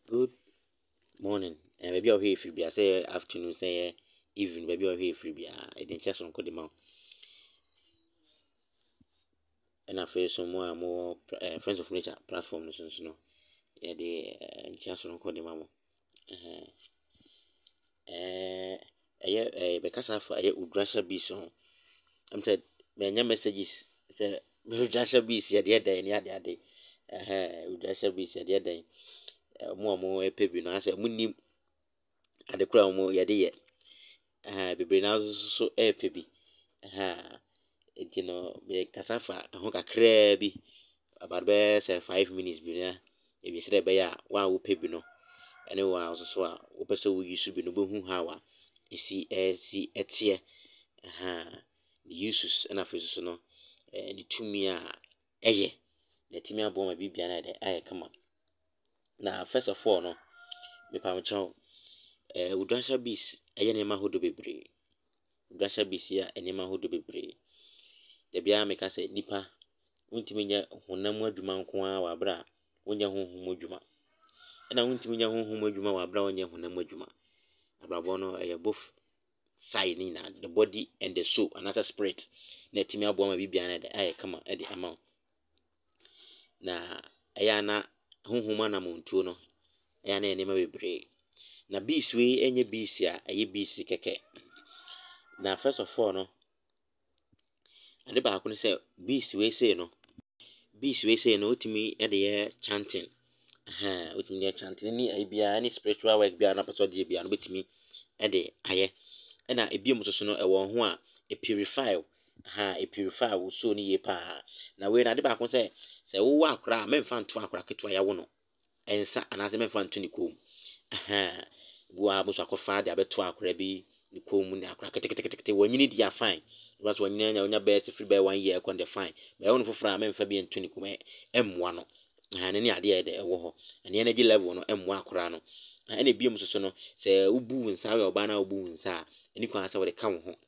Good morning. Maybe I'll hear if you be say afternoon, say evening, maybe I'll hear if you be a just on Codima. And I feel some more Friends of Nature platform, so no. Yeah, the just on Codima. Because of a Udrasha Bison, I'm said, many messages say, Udrasha Bis, yeah, the other day, the other day. Udrasha Bis, the other day. More a pebble, no, I said, Munim at the crown more, yeah, dear. Bebree naa so ɛɛpɛ bi nti no mekasa fa ho kakraa bi about bɛyɛ sɛ 5 minutes bi na ebi sɛ ɛbɛyɛ a wɔn a wɔpɛ bi no ɛne wɔn a nso so a wɔpɛ sɛ wɔyi so bi no bɛhu how a esi ɛteɛ ne uses ɛna afei nso no ne tumi a ɛyɛ na ɛtumi aboa ma biribia no ayɛ kama na first of all no mepamokyɛw Udrasha bees ɛyɛ nneɛma ahodoɔ bebree. Udrasha bees yɛ nneɛma ahodoɔ bebree. Da biara meka sɛ nipa wontumi nyɛ honam adwuma nko ara wɔ abere a wonyɛ honhom adwuma. Ɛna wontumi nyɛ honhom adwuma wɔ abere a wonyɛ honam adwuma. Abrabɔ no ɛyɛ both side ne nyinaa, the body and the soul anaasɛ spirit na ɛtumi aboa ma biribia no ayɛ kama ɛde ama wo. Na ɛyɛ a na honhom anamontuo no ɛyɛ a na ɛyɛ nneɛma bebree. Na bees wei ɛnyɛ bees a ɛyɛ bees kɛkɛ. Na first of all no ade baako ne sɛ bees wei sei no wotumi de yɛ chanting. Wotumi de yɛ chanting ne ayi biara ne spiritual work biara na pɛ sɛ ɔde yɛ biara no wobɛtumi de ayɛ. Ɛna ebiom nso so no ɛwɔ ho a purify wo soul no yie paa. Na wei na ade baako sɛ wowɔ akora a memfa nto akora ketewa yɛwo no ɛnsa anaasɛ memfa nto ne kɔn mu. Bua bo so akɔfa de abɛto akora bi ne kɔn mu ne akora ketekete wɔnyini di afine. Because wɔnyini anya onya bɛyɛ free by 1 year kon the fine. Bɛyɛ wo no foforɔ a memfa bi nto ne kɔn mu ɛmmoa no. Ne ne ade yɛ de ɛwɔ hɔ. Ne energy level no ɛmmoa akora no. Ɛna ebiom nso so no sɛ wobu wo nsa yɛ ɔbaa na wobu wo nsa a ɛni kwan sɛ wɔde ka wo ho.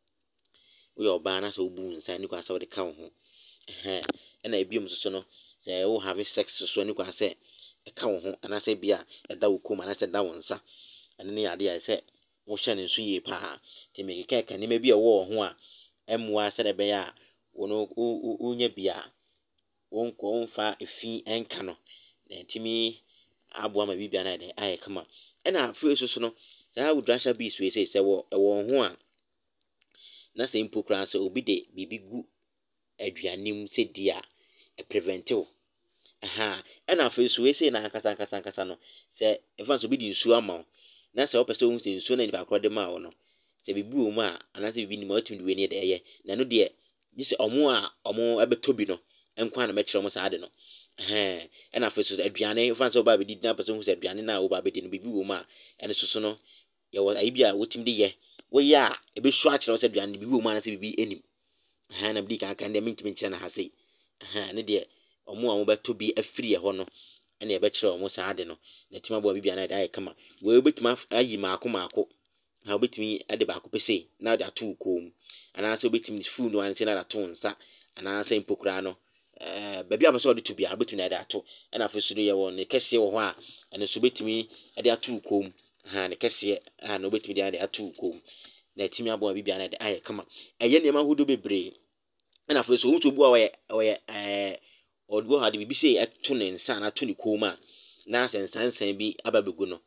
Woyɛ ɔbaa na sɛ wobu wo nsa ɛni kwan sɛ wɔde ka wo ho. Ɛna ebiom nso so no sɛ wo have sex so ɛni kwan sɛ ɛka wo ho anaasɛ bia ɛda wo kɔn mu anaasɛ ɛda wo nsa. Ɛne ne ade a sɛ wohyɛ ne nso yie paa. Nti mekeka nneɛma bi a ɛwɔ wo ho a ɛmmoa sɛ ɛbɛyɛ a wonya bi a womfa efi ɛnka no na ɛtumi aboa ma biribia no ayɛ kama. Ɛna afei nso so no saa Udrasha bees wei sɛ ɛwɔ wo ho a na sɛ mpo koraa sɛ obi de biribi gu aduane mu sɛ di a ɛprevent wo. Ɛna afei nso wei sei na ankasa no sɛ ɛfa nso obi de nsuo ama wo na sɛ wopɛ sɛ wohu sɛ nsuo na nipa korɔ de ma wo no sɛ biribi wɔ mu a anaasɛ biribi nim a wotumi de wei ne de ɛyɛ na no deɛ gye sɛ ɔmo a ɔmo ɛbɛtɔ bi no ɛnko a na mɛkyerɛ ɔmo saa ade no. Ɛna afei nso aduane wofa sɛ woba abɛdi na pɛ sɛ wohu sɛ aduane na woba abɛdi no biribi wɔ mu a ɛno nso so no yɛwɔ ayi bi a wotumi de yɛ woyɛ a ɛbɛsu akyerɛ wo sɛ aduane no biribi wɔ mu anaasɛ biribi ɛnim. Na medi kan deɛ mentumi nkyerɛ no ha sei. Ne deɛ ɔmo a mobɛtɔ bi afiri ɛhɔ no ɛna yɛbɛkyerɛ ɔmo saa ade no na ɛtumi aboa biribia no ayɛ kama. Wei wobɛtumi ayi maako wobɛtumi de baako pɛ sei na wode ato wo kɔn mu anaasɛ wobɛtumi fuu no ansɛ na wode ato wo nsa anaasɛ mpo koraa no baabi a wopɛ sɛ wode to biara wobɛtumi de ato. Ɛna afei so no yɛwɔ ne kɛseɛ wɔ hɔ a ɛno nso wobɛtumi de ato wo kɔn mu. Ne kɛseɛ a na wobɛtumi de ato wo kɔn mu na ɛtumi aboa biribia no ayɛ kama. Ɛyɛ nneɛma ahodoɔ bebree. Ɛna afei so wohu sɛ obi a ɔyɛ ɔde ha de biribi sei ɛto ne nsa na ato ne kɔn mu a na sɛ nsansan bi aba bɛgu no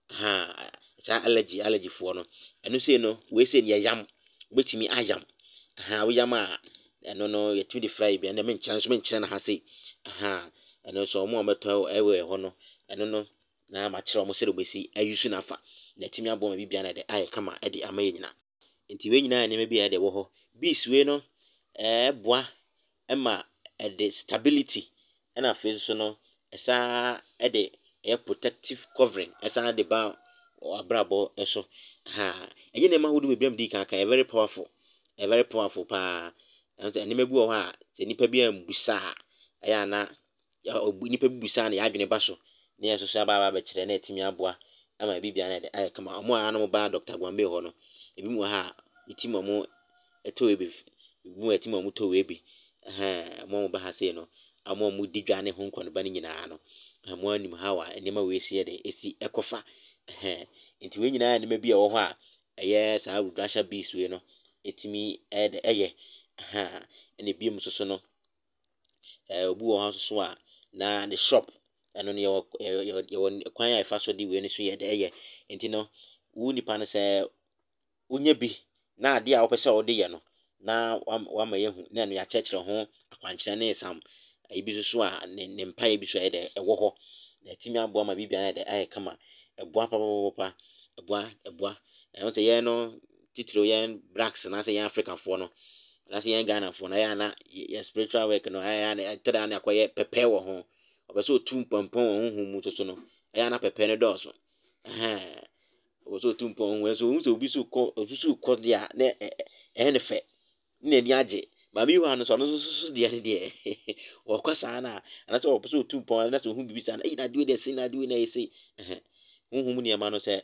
saa allergy foɔ no ɛno sei no wei sei no yɛ yam wobɛtumi ayam. Woyam a ɛno no yɛtumi de fry bi ɛna menkyerɛ no ha sei. Ɛno nso ɔmo a ɔmɛtɔ ɛwɔ ɛhɔ no ɛno no na makyerɛ ɔmo sɛ wobɛsi ayi so nafa na ɛtumi aboa ma biribia no ayɛ kama ɛde ama yɛ nyinaa. Nti wei nyinaa nneɛma bi a ɛde ɛwɔ hɔ. Bees wei no ɛboa ɛma ɛde stability ɛna afei nso no ɛsaa ɛde ɛyɛ protective covering ɛsan de ba abrabɔ ɛso. Ɛyɛ nneɛma ahodoɔ bebree a medi kan ɛyɛ very powerful paa. Nneɛma bi wɔ hɔ a sɛ nipa bi ambusa a ɛyɛ a na nipa bi busa na yɛadwene ba so na yɛn nso so aba abɛkyerɛ na ɛtumi aboa ama biribia no ayɛ kama. Ɔmo a na mo ba Dr Guan Bay hɔ no ebi mu wɔ ha a ɛtim ɔmo ɛtɔ wei bi ebi mu ɛtim ɔmo tɔ wei bi. Ɔmo ba ha sei no ɔmo di dwa ne ho nkɔnoba no nyinaa no mo anim hawa enema we sie de esi ekofa nti we nyina enema bi e wo ho a eye saa Rudasha bees we no etimi de eye ene biem so no obu wo ho so a na the shop eno ne ye kwan ya ifa so de we ni so ye de eye nti no wo nipa no se unye bi na ade a wo pese wo de ye no na wa ma yehu na no ya chekere ho akwankyere na esam ibi so a ne mpa ibi so de ewo ho na timi abo ma bibia na de aye kama eboa papa eboa na so ye no titiro ye blacks na se ye African fo no na se ye Ghana fo na ya na ye spiritual work no ya na tada na akoye pepe wo ho obeso otum pompon wo hu mu so no ya na pepe ne do so obeso otum pon wo so hu so obi so ko dia na ne fe na ni age ma mi wa no so no so dia ne dia wo kwasa na na so obeso otum pon na so hu bibisa na na de we de sin na de we na yesi hu mu ne ma no se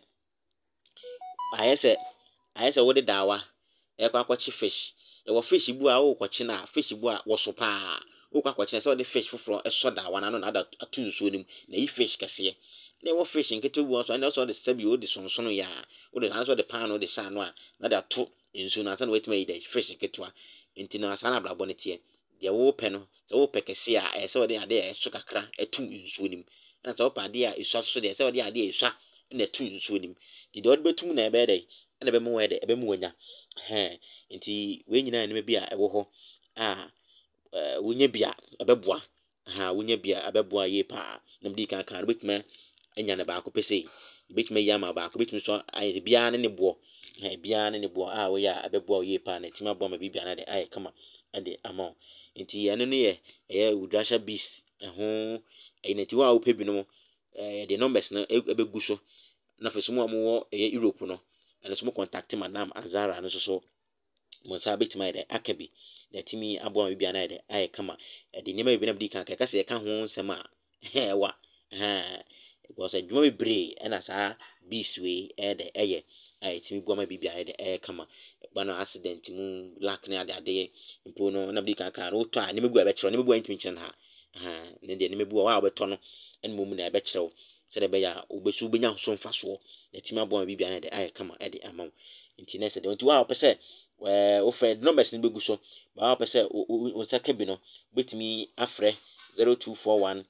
ayese wo de dawa e kwa kwachi fish e wo fish bu a wo kwachi na fish bu a wo so pa wo kwa kwachi na se wo de fish foforo e so dawa na no na da atu nsuo nim na yi fish kase na wo fish nkete bu so na so de sabi wo de sonsono ya wo de na so de pan no de sha no a na da to nsuo na sa na wetima yi de fish nketwa enti na sa na blabo ne tie de wo pe no se wo pe kase a e se wo de ade e so kakra atu nsuo nim na se wo pa ade a isua so de se wo de ade isua na atu nsuo nim di do betum na ebe de na ebe mu we de ebe mu wanya nti we nyina ne bi a ewo ho wonya bia ebeboa wonya bia ebeboa ye pa na mdi kan kan betuma enya ne ba ko pese betuma yama ba ko betuma so aye bia ne bo bia ne bo wo ya ebeboa ye pa na tima bo ma bibia na de aye kama ade ama nti ene no ye Rudasha bees ho ene ti wa wo pe bi no the numbers na ebegu so na feso mu amwo Europe no ene so mo contact madam Azara no so mo sa betima de akabi na timi abo ma bia na de aye kama de nyema bi na bidi kan ka se ka ho nsema wa because adwuma bebre na sa bees we de eye aye timi bo ma bibia de kama ba no accident mu lack na ade mpo no na bidi kan no to a nyema gu a be kire nyema gu antimi kire ha ne de nyema bu wa obeto no en mo mu na be kire se de be ya obesu benya so mfa so na timi abo ma bibia na de aye kama de amam nti na se de nti wa pese o friend numbers ni begu so ba pese o saka bi no betimi afre 0241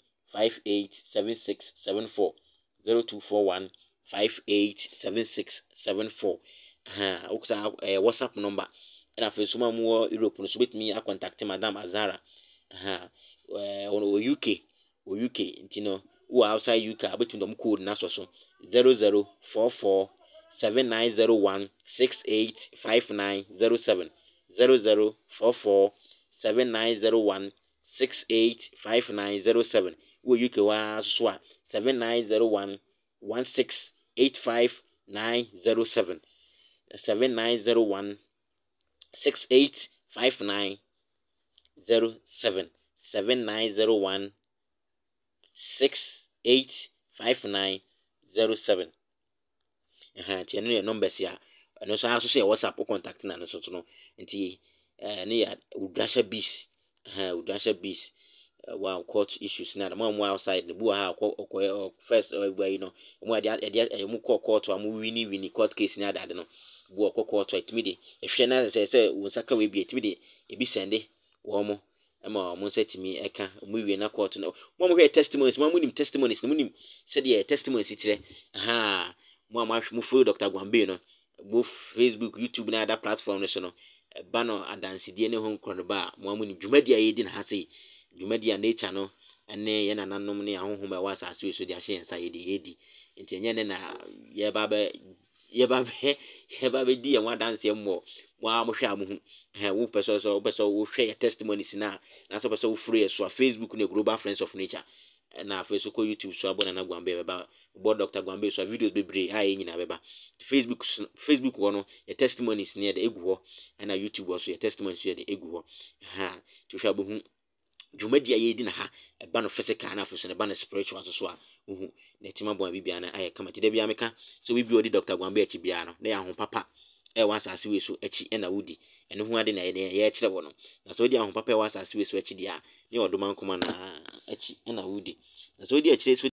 587674 0241 587674 oksa WhatsApp number na fe so ma mu Europe no so betimi a contact madam Azara o UK nti no who outside UK betimi dom code na so 0044 7901 685907 0044 7901 685907 wo UK wa so a 7901 1685907 7901 685907 7901 685907 ti no numbers ya no so aso se WhatsApp contact na no so no nti ne ya Rudasha bees Rudasha bees wow court issues na mo outside the bu ha first you know mo ade mo court am wini court case na ade no bu court itimi de ehwe na se wo saka we bi itimi de ebi sende wo mo ama mo setimi eka mo wie na court no mo hwe testimonies mo nim testimonies mo nim se de testimonies tire mo mo follow Dr Guan Bay no both Facebook, YouTube na other platform so no ba no adansidie ne ho nkronba mo nim dwumadi ayedi na ha sei dwumadi a nature no ene ye nananom ne ahohom e wasase we so de ahye nsa yedi nti enye ne na ye ba be di en wadanse mo wa mo hwe amuhu wo peso wo hwe testimonies na so peso wo free so Facebook na Global Friends of Nature na Facebook ko YouTube so abona na Guan Bay ba bo Dr Guan Bay so videos bebre aye nyina beba Facebook wono ye testimonies ne de egu ho na YouTube also ye testimonies ye de egu ho to hwa bohu dwumadi ayedi na ha eba no physical na afuso ne ba no spiritual so a na tima bo bibia na aye kama ti da bia meka so bibi odi Dr Guan Bay achi bia no na ya ho papa ɛwɔ asase wei so akyi ɛna wodi ɛno ho ade na yɛ kyerɛ wɔ no na sɛ wodi ahopapa ɛwɔ asase wei so akyi di a ne ɔdoma nkoma na akyi ɛna wodi na sɛ wodi akyire so